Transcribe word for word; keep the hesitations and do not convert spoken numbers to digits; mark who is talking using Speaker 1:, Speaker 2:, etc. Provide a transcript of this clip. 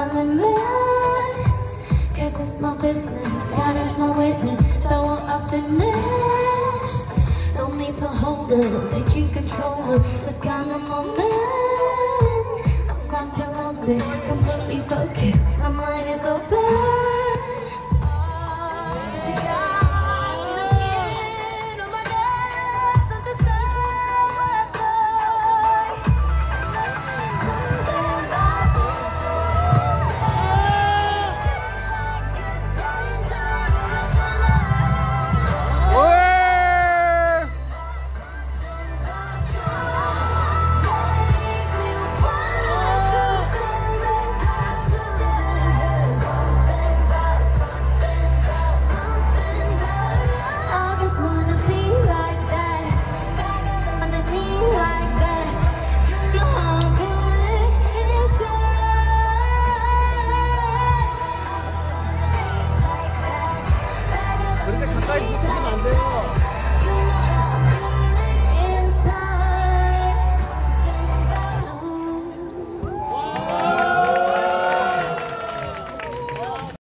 Speaker 1: my limits, cause it's my business, God is my witness. So I finish, don't need to hold it, taking control of this kind of moment. I'm not too loaded.